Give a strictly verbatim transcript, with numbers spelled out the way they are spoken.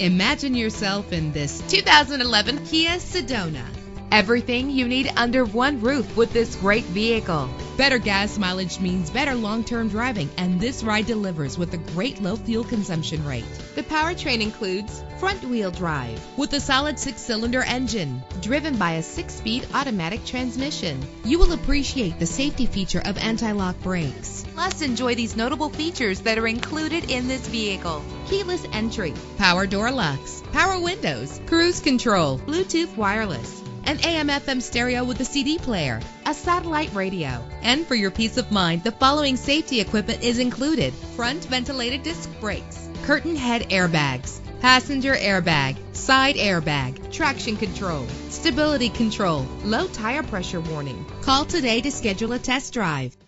Imagine yourself in this two thousand eleven Kia Sedona. Everything you need under one roof with this great vehicle. Better gas mileage means better long-term driving, and this ride delivers with a great low fuel consumption rate. The powertrain includes front-wheel drive with a solid six-cylinder engine driven by a six-speed automatic transmission. You will appreciate the safety feature of anti-lock brakes. Plus, enjoy these notable features that are included in this vehicle: keyless entry, power door locks, power windows, cruise control, Bluetooth wireless, an A M F M stereo with a C D player, a satellite radio. And for your peace of mind, the following safety equipment is included: front ventilated disc brakes, curtain head airbags, passenger airbag, side airbag, traction control, stability control, low tire pressure warning. Call today to schedule a test drive.